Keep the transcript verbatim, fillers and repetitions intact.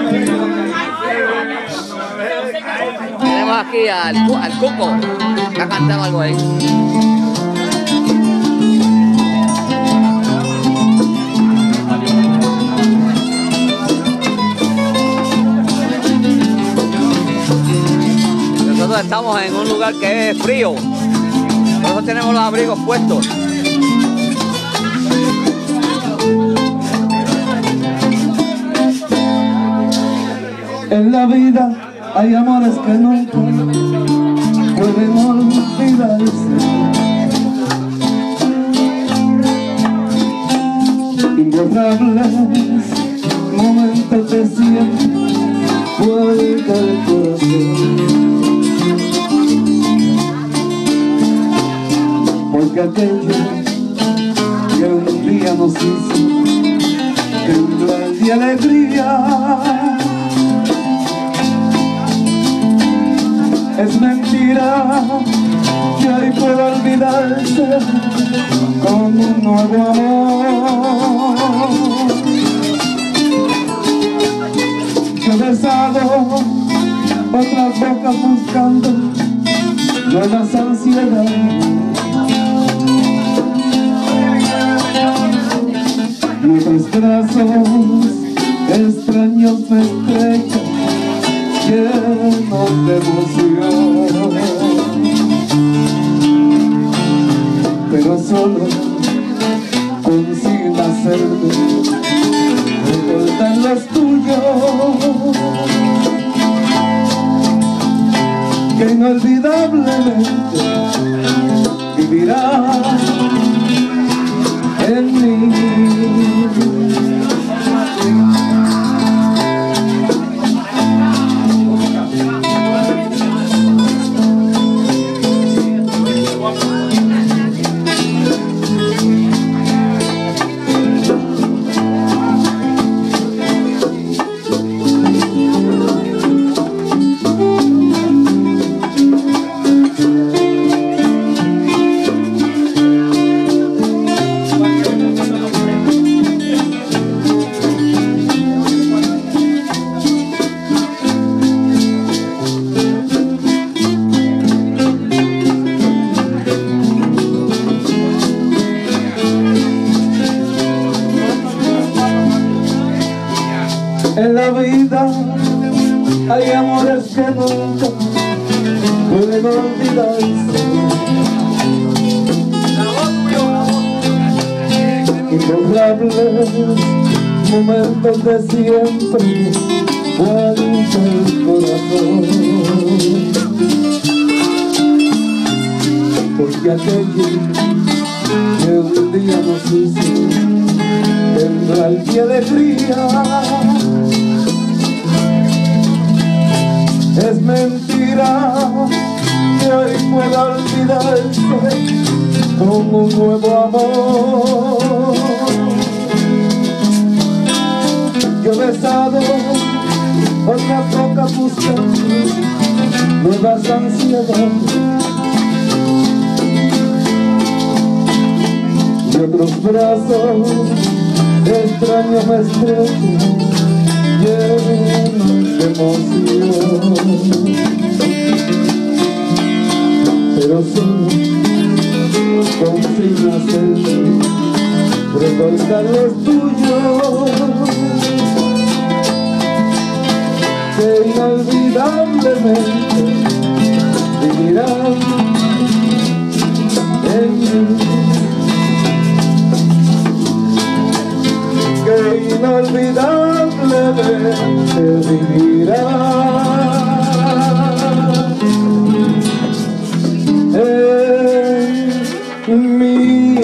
Tenemos aquí al, al Cuco, que ha cantado algo ahí. Nosotros estamos en un lugar que es frío, por eso tenemos los abrigos puestos. En la vida hay amores que nunca pueden olvidarse. Imborrables momentos de siempre vuelta el corazón. Porque aquello que un día nos hizo temblar de alegría es mentira, que hoy puedo olvidarse con un nuevo amor. Yo he besado otras bocas buscando nuevas ansiedades, y otros brazos extraños me estrechan llenos de emoción, pero solo consiguen hacerme recordar los tuyos, que inolvidablemente vivirás en mí. En la vida hay amores que nunca pueden olvidarse, imborrables momentos de siempre vuelta el corazón, porque aquello que un día nos hizo temblar de alegría es mentira, que hoy pueda olvidarse con un nuevo amor. Yo he besado otras bocas buscando nuevas ansiedades, y otros brazos extraños me estrechan llenos de emoción, pero solo consigo hacerme recordar los tuyos, que inolvidablemente vivirán en mí, que inolvidablemente vivirán en mí.